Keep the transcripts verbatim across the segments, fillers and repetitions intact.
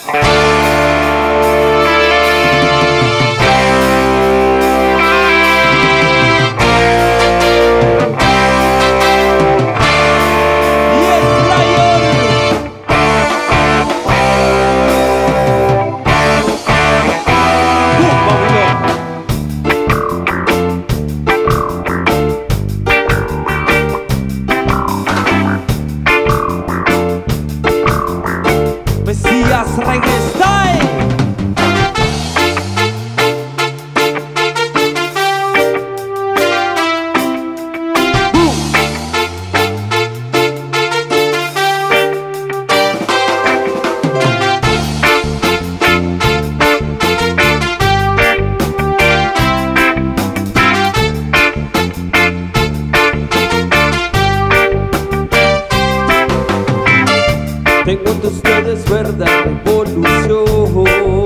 Tengo ante ustedes verdad, revolución.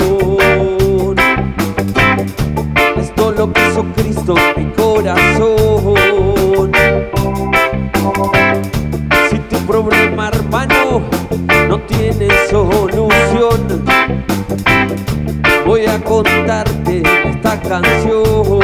Esto lo que hizo Cristo en mi corazón. Si tu problema, hermano, no tiene solución, voy a contarte esta canción.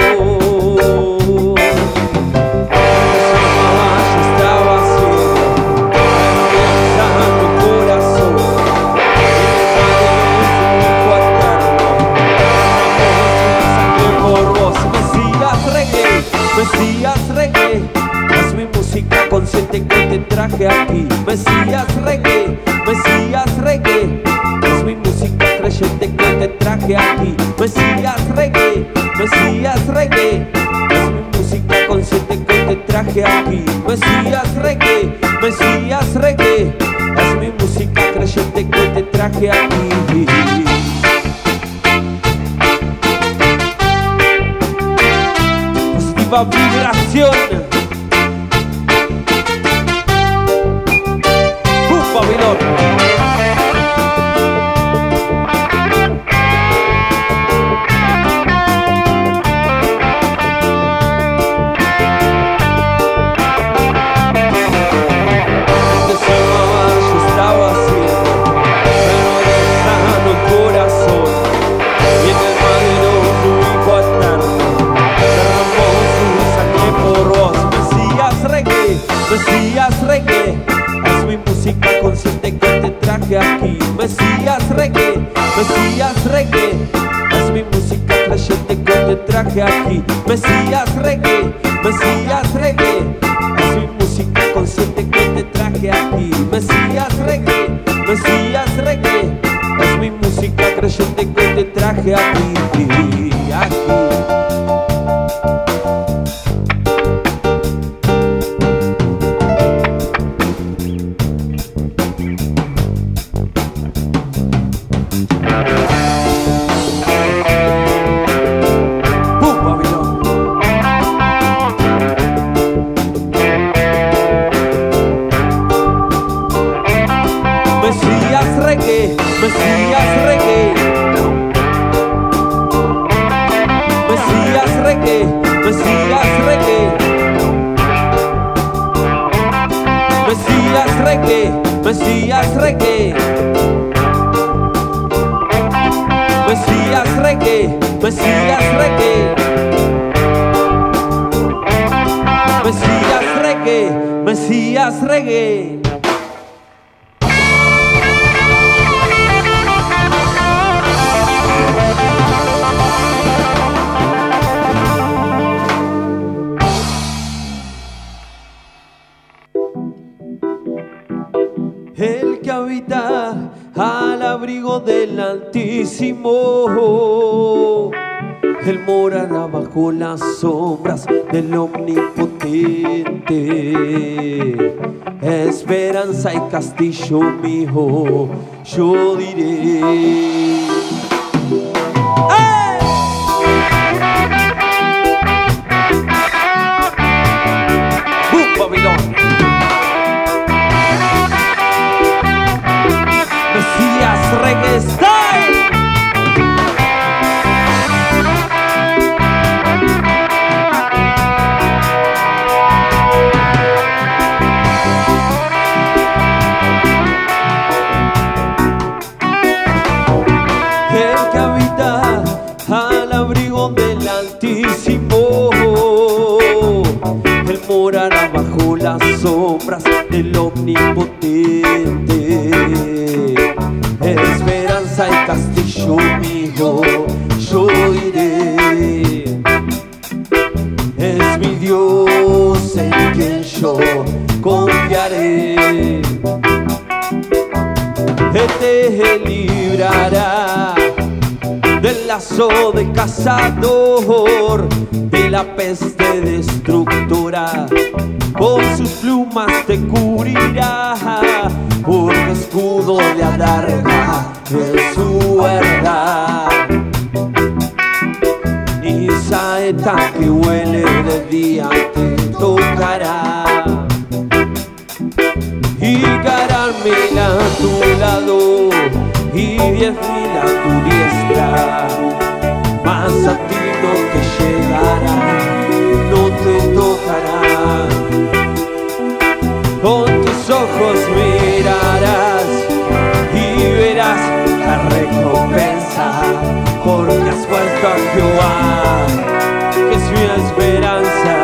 Mesías Reggae, es mi música consciente que te traje aquí. Mesías Reggae, Mesías Reggae, es mi música creyente que te traje aquí. Mesías Reggae, Mesías Reggae, es mi música consciente que te traje aquí. Mesías Reggae, Mesías Reggae, es mi música creyente que te traje aquí. Vibración. ¡Bum, Babilón! Antes amaba, yo estaba haciendo, pero lejano el corazón. Y en el madero fluí cuaterno, por vos. Mesías Reggae, Mesías Reggae, es mi música consciente que te traje aquí. Mesías Reggae, Mesías Reggae, es mi música creyente que te traje aquí. Mesías Reggae, Mesías Reggae, es mi música consciente que te traje aquí. Mesías Reggae, Mesías Reggae, es mi música creyente que te traje aquí, aquí. Mesías Reggae, Mesías Reggae, Mesías Reggae, Mesías Reggae, Mesías Reggae, Mesías Reggae, Mesías Reggae, Mesías Reggae, Mesías Reggae, Mesías Reggae. El que habita al abrigo del Altísimo, Él morará bajo las sombras del Omnipotente. Esperanza y castillo mío, yo diré. ¡Hey! ¡Bum, Babilón! Mesías Reggae Style. Él te librará del lazo del cazador, de la peste destructora. Con sus plumas te cubrirá, porque escudo le alarga en su verdad. Y saeta que huele de día te tocará, y caerán mil a tu lado y diez mil a tu diestra, mas a ti no te llegará, no te tocará. Con tus ojos mirarás y verás la recompensa, porque has vuelto a Jehová, que es mi esperanza.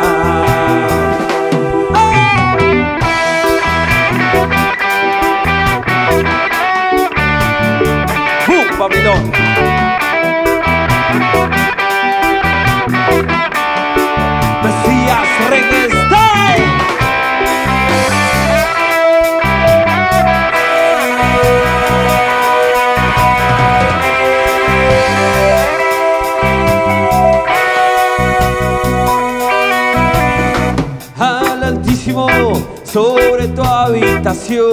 ¡Uh, Babilón! Mesías Reggae Style. Al Altísimo sobre tu habitación,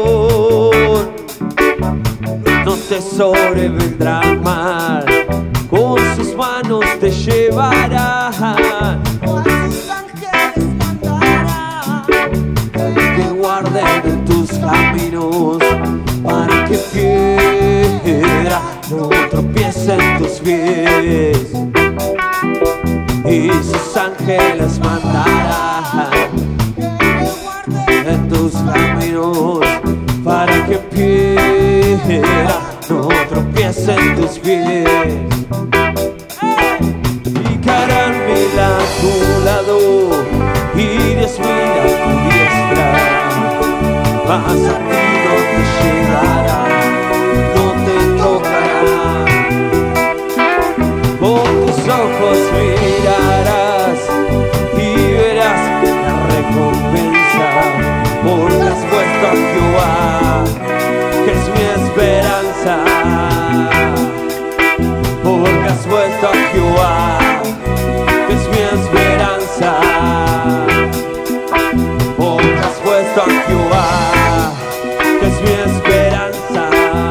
no te sobrevendrá mal, con sus manos te llevará, Con sus ángeles mandará, que guarden en tus caminos, para que piedra no tropiece en tus pies. Y sus ángeles mandará en tus caminos, para que piedra no tropiece en tus pies. Y caerán mil a tu lado y diez mil a tu diestra, mas a ti no te llegará, no te tocará. Con tus ojos mirarás y verás la recompensa, porque has vuelto a Jehová, que es mi esperanza. Porque has vuelto a Jehová, que es mi esperanza. Porque has vuelto a Jehová, que es mi esperanza.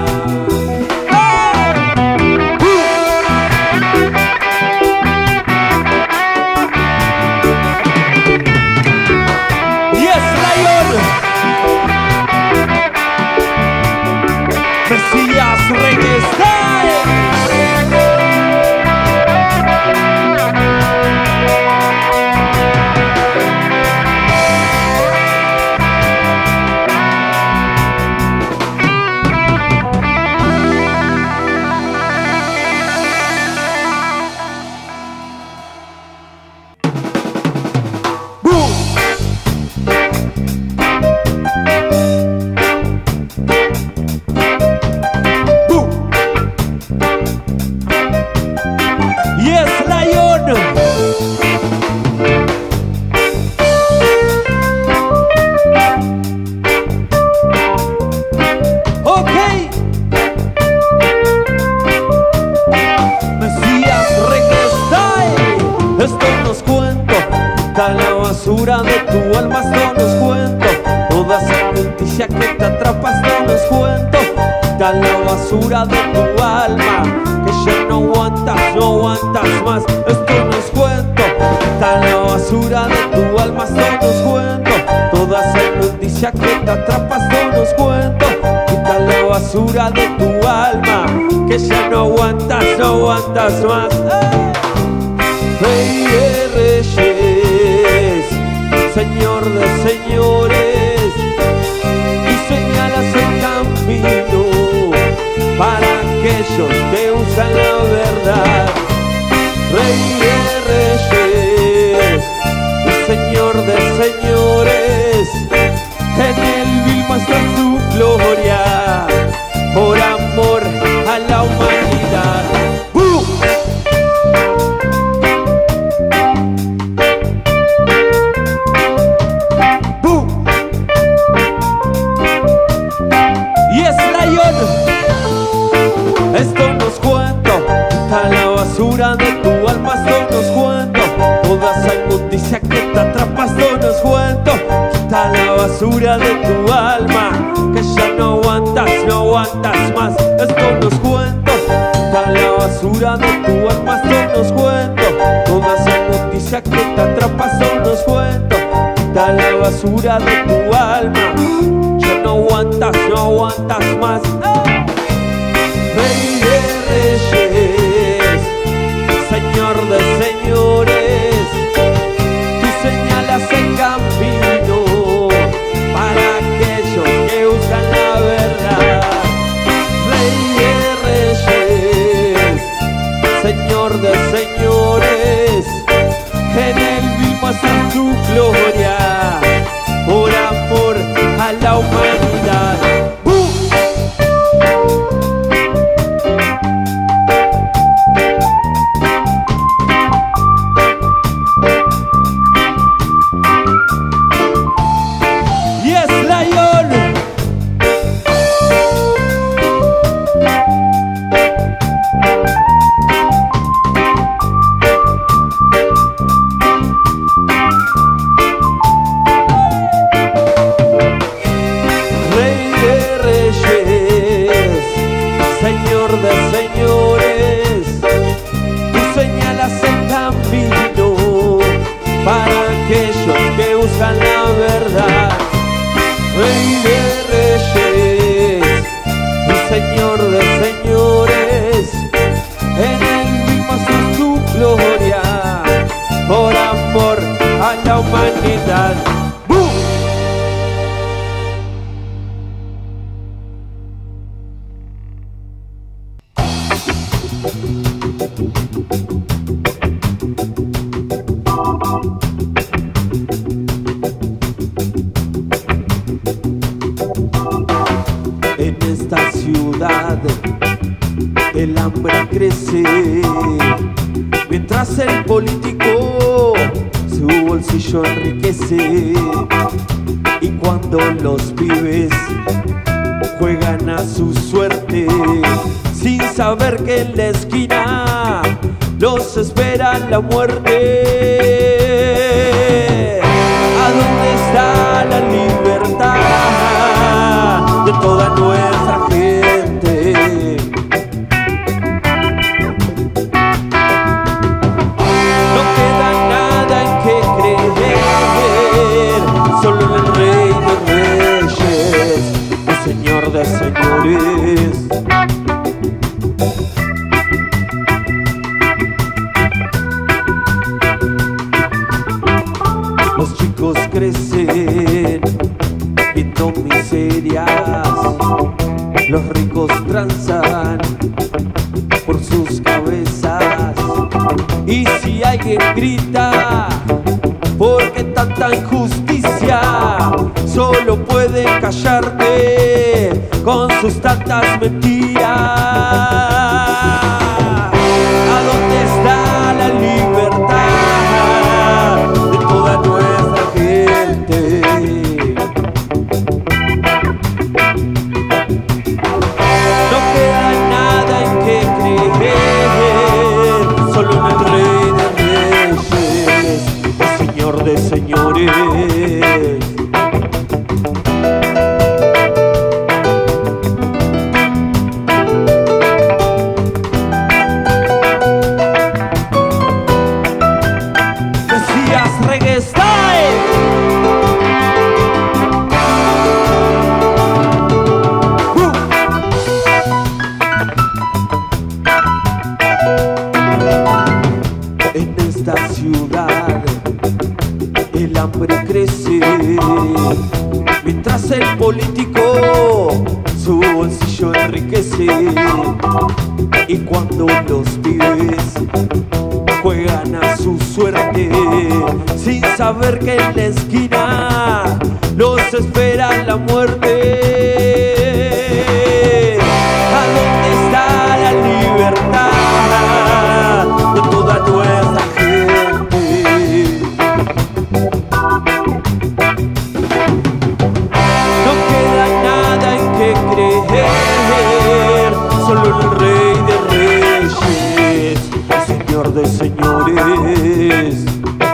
Mesías Reggae Style. Basura de tu alma, esto no es cuento. Toda esa noticia que te atrapa, esto no es cuento. Da la basura de tu alma, que ya no aguantas, no aguantas más. Esto no es cuento. Da la basura de tu alma, esto no es cuento. Toda esa noticia que te atrapa, esto no es cuento. Quita la basura de tu alma, que ya no aguantas, no aguantas más. Rey de reyes, Señor de señores, y señalas el camino para aquellos que usan la verdad. Rey de reyes y Señor de señores, en él vil muestra tu gloria, por amor a la humanidad. ¡Uh! ¡Uh! Y es Lion. basura de tu alma son los cuentos, toda esa inmundicia que te atrapa son los cuentos. Quita la basura de tu alma, que ya no aguantas, no aguantas más. Esto nos cuentos, quita la basura de tu alma son los cuentos, toda esa inmundicia que te atrapa son los cuentos. Quita la basura de tu alma, ya no aguantas, no aguantas más. Rey de reyes, Señor de señores, tú señalas el camino para aquellos que buscan la verdad. Rey de reyes, Señor de señores, en él vimos a tu gloria, por amor a la humanidad. En esta ciudad el hambre crece, mientras el político su bolsillo enriquece. Y cuando los pibes juegan a su suerte, sin saber que en la esquina los espera la muerte. ¿A dónde está la libertad de toda nuestra gente? No queda nada en que creer, solo en el Rey de Reyes, el Señor de señores. Los chicos crecen viendo miserias, los ricos tranzan por sus cabezas. Y si alguien grita, ¿por qué tanta injusticia? Solo pueden callarte con sus tantas mentiras. ¿A dónde está la libertad de toda nuestra gente? No queda nada en que creer, solo en el Rey de Reyes, el Señor de señores. El hambre crece, mientras el político su bolsillo enriquece. Y cuando los pibes juegan a su suerte, sin saber que en la esquina los espera la muerte. ¿A dónde está la libertad de toda nuestra gente? No queda nada en que creer, solo en el Rey de Reyes, el de señores.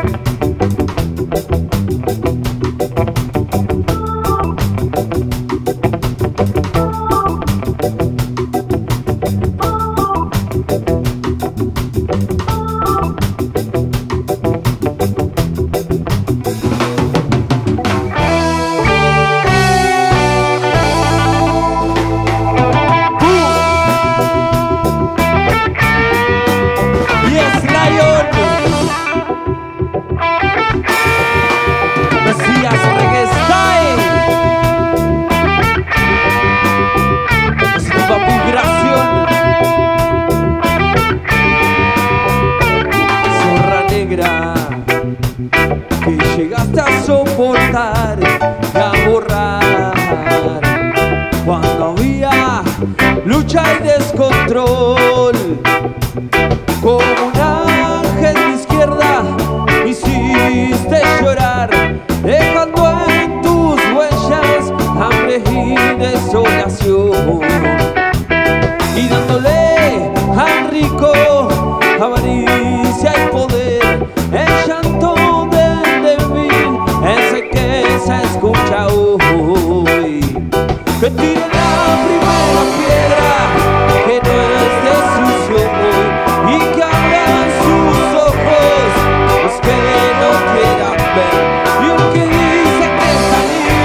Que llegaste a soportar y a borrar cuando había lucha y descontrol. Como un ángel de izquierda me hiciste llorar, dejando en tus huellas hambre y desolación, y dándole al rico avaricia y poder, el llanto del débil, ese que se escucha hoy. Que tire la primera piedra, que no esté sucio hoy, y que abran sus ojos los que no quieran ver. Y el que dice que está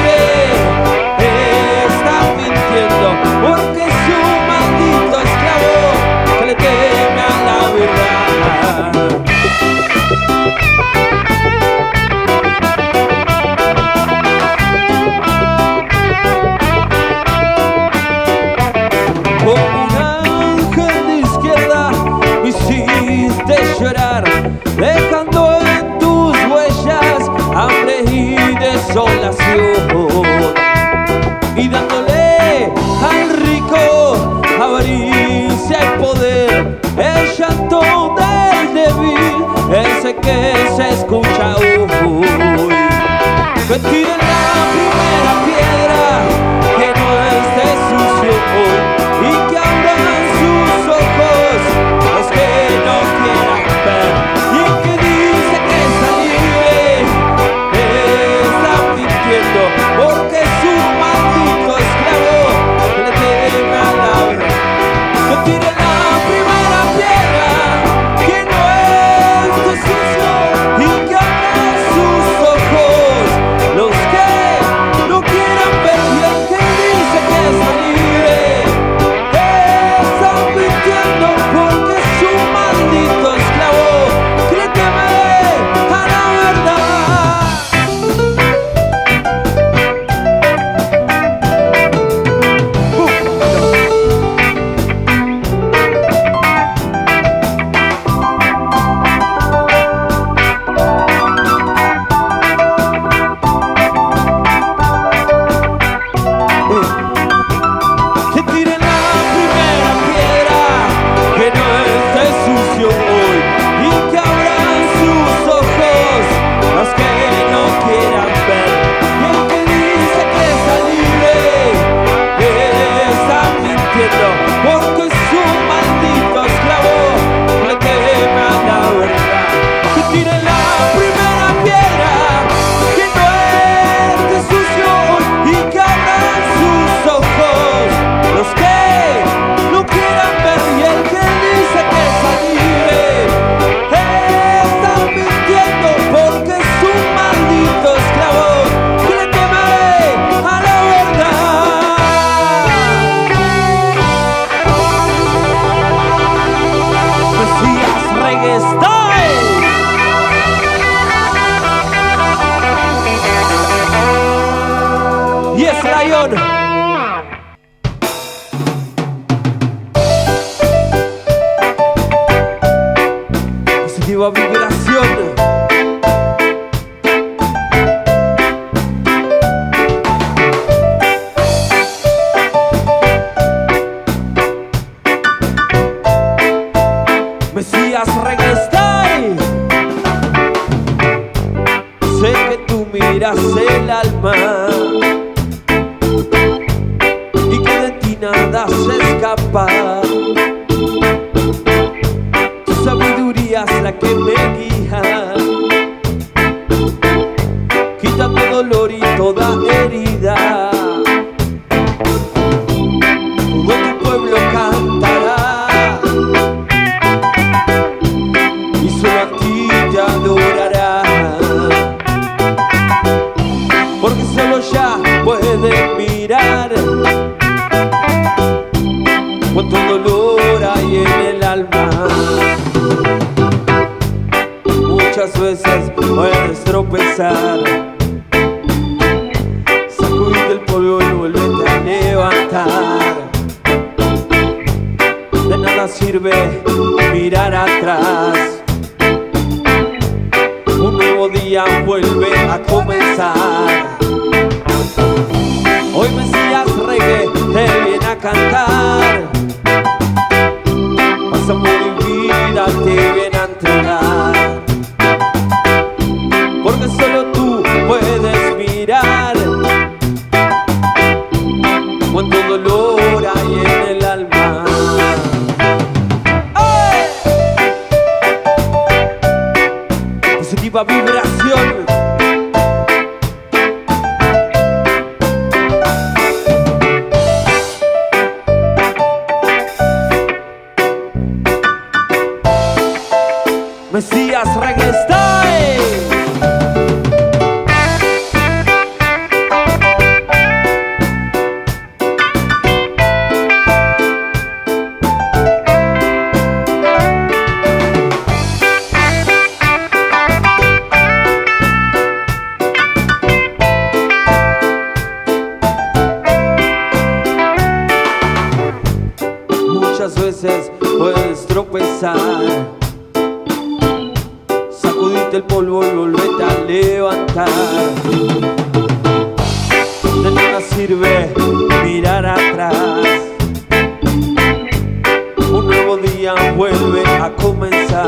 libre está mintiendo, porque es un maldito esclavo que le teme a la verdad. Llorar, dejando en tus huellas hambre y desolación, y dándole al rico avaricia y poder, el llanto del débil, ese que se escucha hoy. Que tiren la primera piedra, que no esté sucio hoy, y que abran sus ojos los que no quieran ver. Y el que dice que está libre está mintiendo, porque es un maldito esclavo que le teme a la verdad. Que tire la primera piedra, que no esté sucio, y que abran sus ojos los que no quieran ver. Y el que dice que está libre está mintiendo, porque es un maldito esclavo que le teme a la verdad. Que tiren la primera piedra, que no esté sucio hoy, y que abran sus ojos los que no quieran ver. Y el que dice que está libre está mintiendo, porque es un maldito esclavo que le teme a la verdad. Que tiren la primera piedra, que no esté sucio hoy, y que abran sus ojos los que no quieran ver. Y el que dice que está libre está mintiendo, porque es un maldito esclavo que le teme a la verdad. Mesías Reggae Style. Y es Lion. Positiva vibración. Mesías Reggae Style. Sé que tú miras el alma y que de ti nada se escapa. Tu sabiduría nada sirve mirar atrás. Un nuevo día vuelve a comenzar. Hoy Mesías Reggae te viene a cantar. Vas a morir vida, te viene a entregar. Porque solo tú puedes mirar cuánto dolor hay en el alma. ¡Ay! Positiva vibración. Mesías Reggae Style. Muchas veces puedes tropezar, sacudite el polvo y volvete a levantar. De nada sirve mirar atrás. Un nuevo día vuelve a comenzar.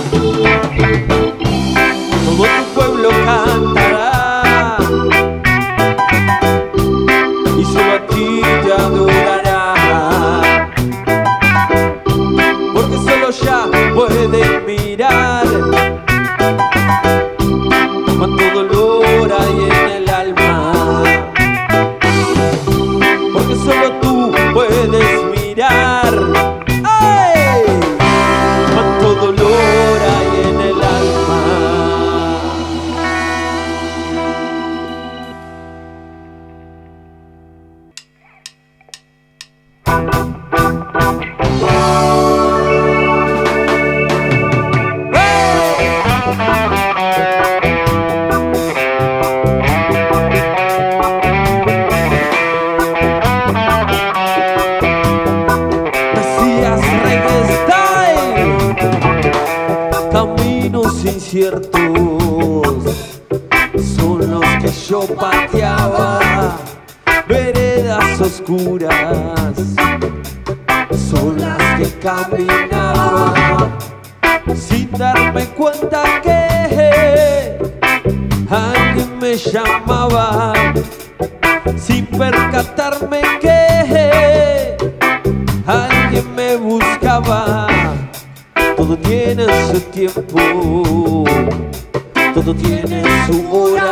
Todo tu pueblo cantará y solo a ti te adorará. Porque solo ya puedes mirar cuánto dolor hay en el alma. Porque solo tú puedes mirar, ¡ay!, cuánto dolor hay en el alma. Caminos inciertos son los que yo pateaba, veredas oscuras son las que caminaba, sin darme cuenta que alguien me llamaba, sin percatarme que alguien me buscaba. Todo tiene su tiempo, todo tiene su hora.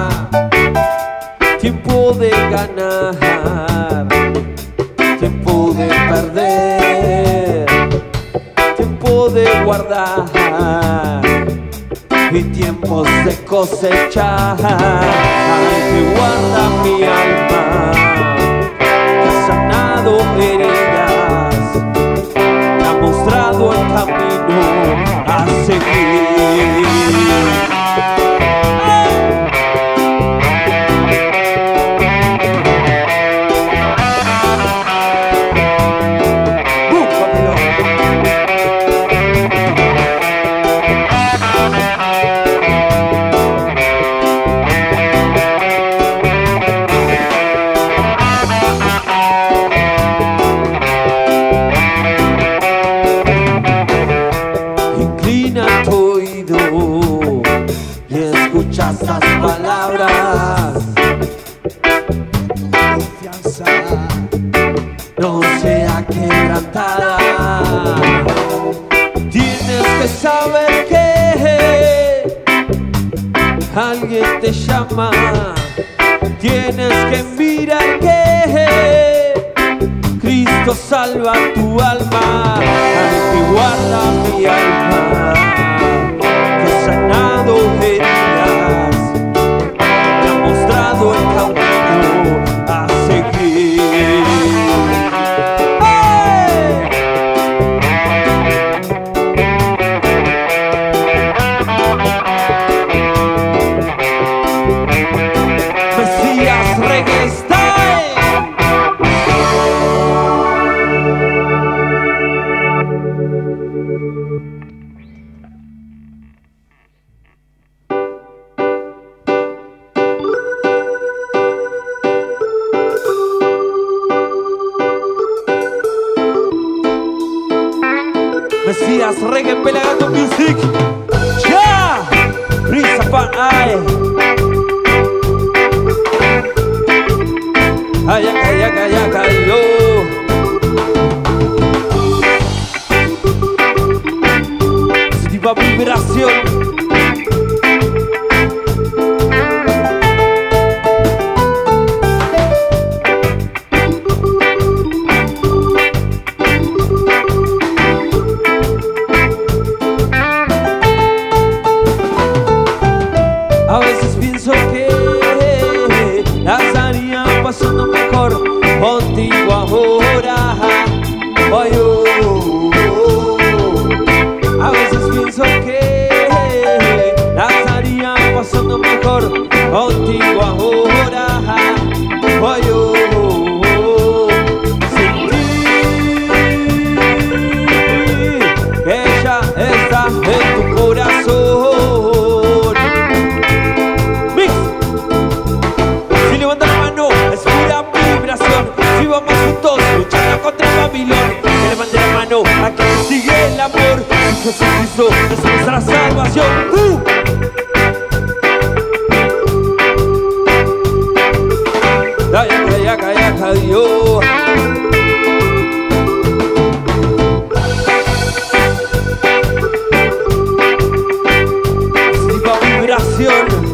Tiempo de ganar, tiempo de perder, tiempo de guardar y tiempos de cosechar. Ay, que guarda mi alma, que ha sanado heridas, que ha mostrado el camino a seguir. Inclina tu oído y escucha estas palabras. Confianza no sea quebrantada. Tienes que saber que alguien te llama. Tienes que mirar que Cristo salva tu alma. Ay, que guarda mi alma, que ha sanado heridas, que ha mostrado el camino a seguir. ¡Hey! Mesías Reggae Style. Mesías Reggae Pelagato Music. Ya, Risa Fan, ay. Ay, ay, ay, ay, ay, ay, yo. Positiva vibración. A veces pienso que la estaría pasando mejor contigo ahora. Oh, oh, oh. A veces pienso que la estaría pasando mejor contigo ahora. Oh, oh, oh. Sin ti, ella está en tu corazón. Si vamos juntos luchando contra Babilón, que levante la mano a quien sigue el amor. Jesucristo es nuestra salvación. ¡Uh! Ay, ay, ay, ay, ay, yo. Positiva vibración.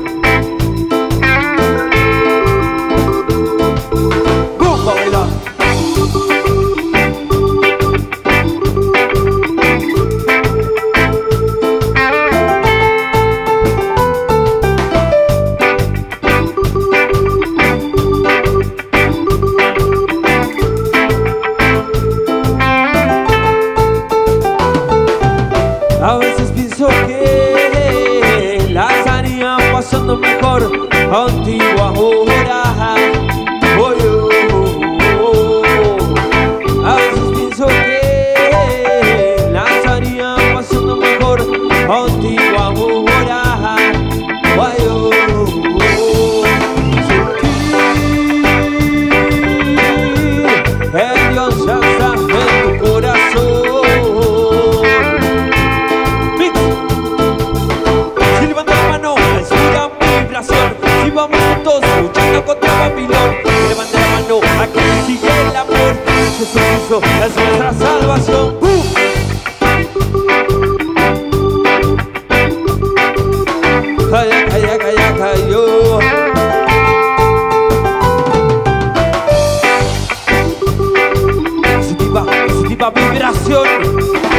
A veces pienso que la estaría pasando mejor contigo ahora. Oh, oh, oh, oh. A veces pienso que la estaría pasando mejor contigo ahora. Oh, oh, oh. Sin ti, el Dios ya está en tu corazón. Si vamos juntos luchando contra Babilón, levanta la mano a quien sigue el amor. Jesucristo es nuestra salvación. ¡Uh! Ay, ay, ay, ay, ay, ay, yo. Positiva, positiva vibración.